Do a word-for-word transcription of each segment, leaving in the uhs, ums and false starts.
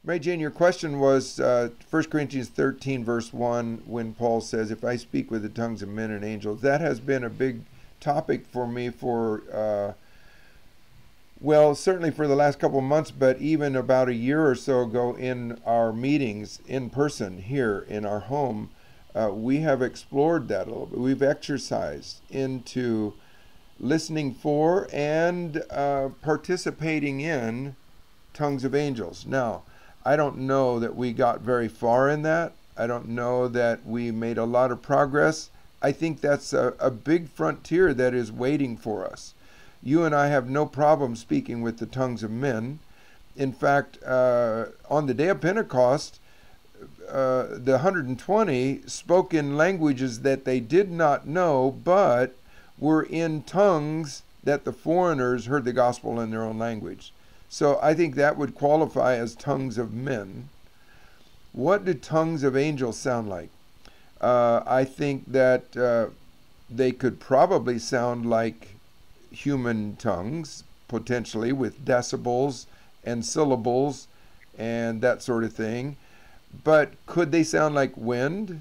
Mary Jane, your question was uh, First Corinthians thirteen, verse one, when Paul says, if I speak with the tongues of men and angels. That has been a big topic for me for, uh, well, certainly for the last couple of months, but even about a year or so ago in our meetings in person here in our home, uh, we have explored that a little bit. We've exercised into listening for and uh, participating in tongues of angels. Now, I don't know that we got very far in that. I don't know that we made a lot of progress. I think that's a, a big frontier that is waiting for us. You and I have no problem speaking with the tongues of men. In fact, uh, on the day of Pentecost, uh, the one hundred twenty spoke in languages that they did not know, but were in tongues that the foreigners heard the gospel in their own language. So I think that would qualify as tongues of men. What do tongues of angels sound like? Uh, I think that uh, they could probably sound like human tongues, potentially with decibels and syllables and that sort of thing. But could they sound like wind?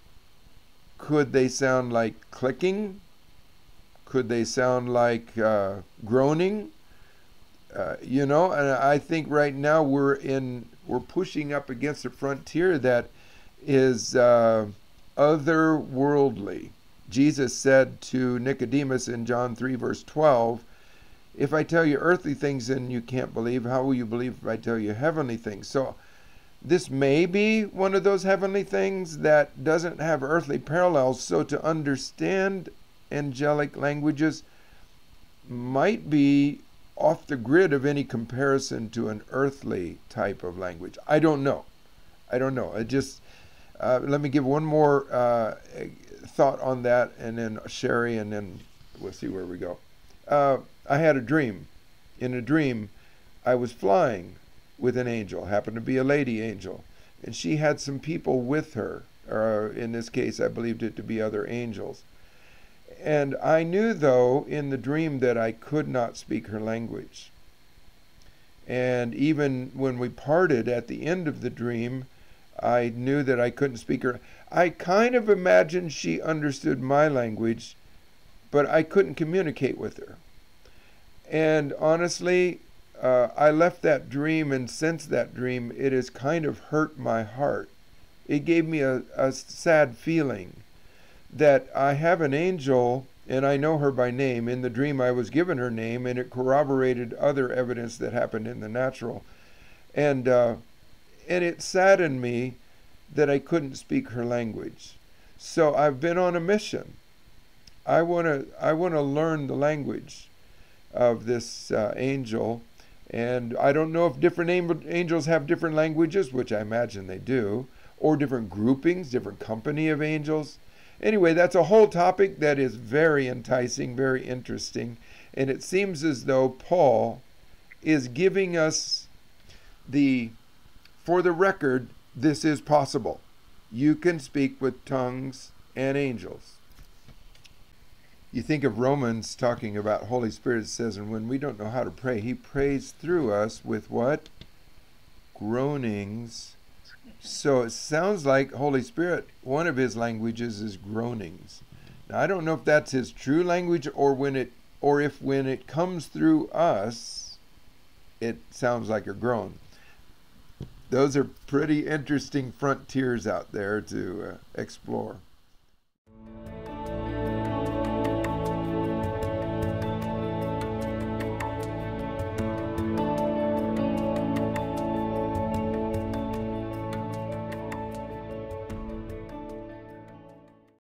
Could they sound like clicking? Could they sound like uh, groaning? Uh, you know, and I think right now we're in, we're pushing up against a frontier that is uh, otherworldly. Jesus said to Nicodemus in John three, verse twelve, if I tell you earthly things and you can't believe, how will you believe if I tell you heavenly things? So this may be one of those heavenly things that doesn't have earthly parallels. So to understand angelic languages might be off the grid of any comparison to an earthly type of language. I don't know. I don't know. I just, uh, let me give one more uh, thought on that, and then Sherry, and then we'll see where we go. Uh, I had a dream. In a dream, I was flying with an angel, happened to be a lady angel, and she had some people with her, or in this case, I believed it to be other angels. And I knew, though, in the dream that I could not speak her language. And even when we parted at the end of the dream, I knew that I couldn't speak her. I kind of imagined she understood my language, but I couldn't communicate with her. And honestly, uh, I left that dream, and since that dream, it has kind of hurt my heart. It gave me a, a sad feeling that I have an angel and I know her by name. In the dream I was given her name, and it corroborated other evidence that happened in the natural. And uh, and it saddened me that I couldn't speak her language. So I've been on a mission. I want to I want to learn the language of this uh, angel. And I don't know if different angels have different languages, which I imagine they do, or different groupings, different company of angels. Anyway, that's a whole topic that is very enticing, very interesting. And it seems as though Paul is giving us the, for the record, this is possible. You can speak with tongues and angels. You think of Romans talking about Holy Spirit, it says, and when we don't know how to pray, he prays through us with what? Groanings. So it sounds like Holy Spirit, one of his languages is groanings. Now, I don't know if that's his true language, or when it, or if when it comes through us, it sounds like a groan. Those are pretty interesting frontiers out there to uh, explore.